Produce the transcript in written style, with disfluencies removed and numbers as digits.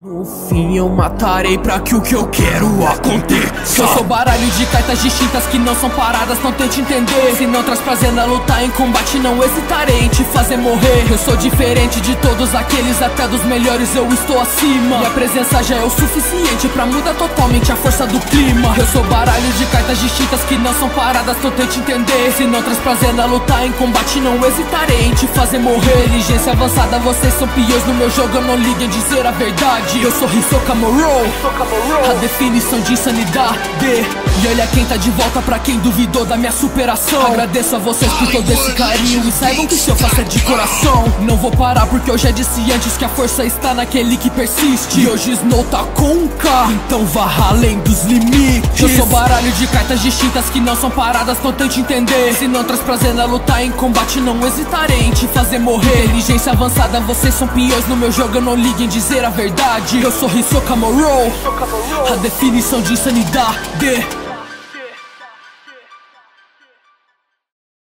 No fim eu matarei pra que o que eu quero aconteça. Eu sou baralho de cartas distintas que não são paradas, não tente entender. Se não traz prazer na luta em combate, não hesitarei em te fazer morrer. Eu sou diferente de todos aqueles, até dos melhores eu estou acima. Minha presença já é o suficiente pra mudar totalmente a força do clima. Eu sou baralho de cartas distintas que não são paradas, não tente entender. Se não traz prazer na luta em combate, não hesitarei em te fazer morrer. Inteligência avançada, vocês são peões no meu jogo, eu não ligo em dizer a verdade. Eu sou Hisoka Moro, a definição de insanidade. E olha quem tá de volta pra quem duvidou da minha superação. Agradeço a vocês por todo esse carinho e saibam que se eu faço é de coração. Não vou parar porque eu já disse antes que a força está naquele que persiste. E hoje Snow tá com K, então vá além dos limites. Eu sou baralho de cartas distintas que não são paradas, não tente entender. Se não traz prazer na luta em combate, não hesitarei em te fazer morrer. Inteligência avançada, vocês são peões no meu jogo, eu não ligo em dizer a verdade. Eu sou Hisoka Moro, a definição de insanidade.